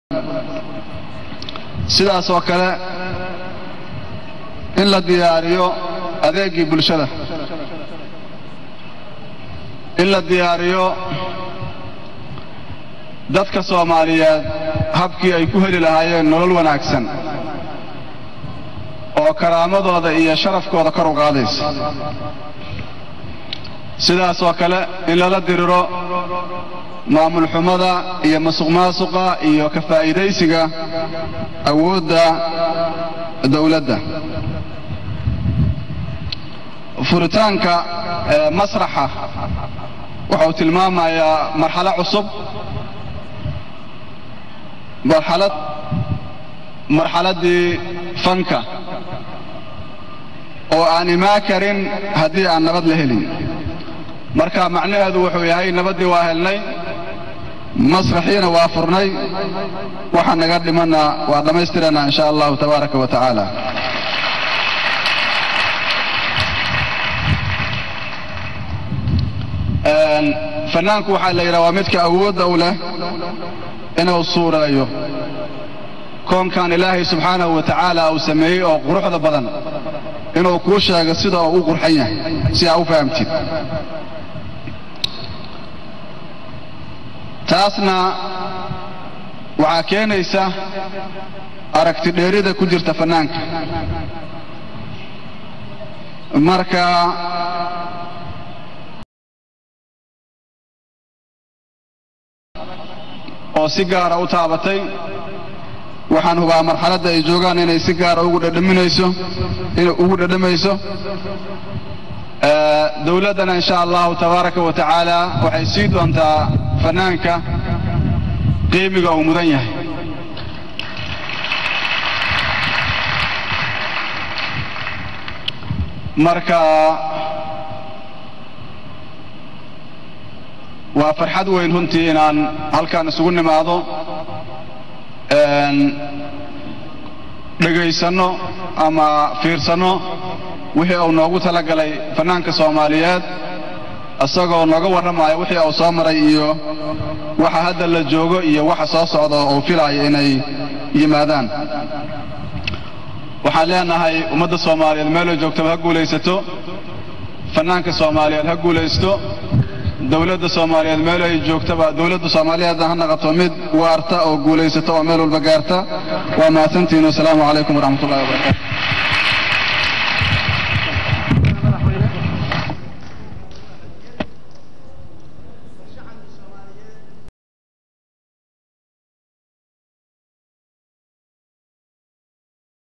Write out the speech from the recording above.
sidaas oo kale in la diyaariyo adeegii bulshada, in la diyaariyo dadka Soomaaliyeed habkii ay ku heli lahaayeen nolol wanaagsan oo karaamadooda iyo sharafkooda kor u qaadaysa. sidaas oo kale in lala diriro maamul xumada iyo masuqmaasuqa iyo ka faa'iidaysiga awoodda dawladda. furitaanka masraxa wuxuu tilmaamayaa marxalad cusub, marxaladii fanka oo aan imaan karin haddii aan nabad la helin. marka macnaheedu wuxuu yahay nabadii waa helnay, masraxiina waa furnay, waxa naga dhimana waa dhamaystirana insha Allah tabaaraka wa tacaala. fanaanku waxa la yiraahdaa midka awoodda u leh inuu suurayo koonkan Ilaahay subhanahu wa ta'ala uu sameeyay oo quruxda badan inuu ku sheego sida uu qurxan yahay si aad u fahamtid. taasna waxa keenaysa aragti dheerida ku jirta fanaanka. marka oo si gaar ah u taabatay, waxaan hubaa marxaladda ay joogaan inay si gaar ah ugu dhadhamayso dawladdana insha Allah tabaaraka wa ta'ala waxay sii doontaa fanaanka qiimiga uu mudan yahay. marka waa farxad weyn runtii inaan halkaan isugu nimaado dhageysano ama fiirsano wixii uu noogu talagalay fanaanka Soomaaliyeed, asagoo nooga warramaya wixii uu soo maray iyo waxa hadda la joogo iyo waxa soo socda oo filayo inay yimaadaan. waxaan leenahay ummadda Soomaaliyeed meel ay joogto ha guulaysato, fanaanka Soomaaliyeed ha guulaysto, dawladda Soomaaliyeed meel ay joogtaba dawladda Soomaaliyeed ha noqoto mid waarta oo guulaysato oo meel walba gaarta. waa mahadsantihiin. Assalaamu calaykum waraxmatullaahi wabarakaatuh.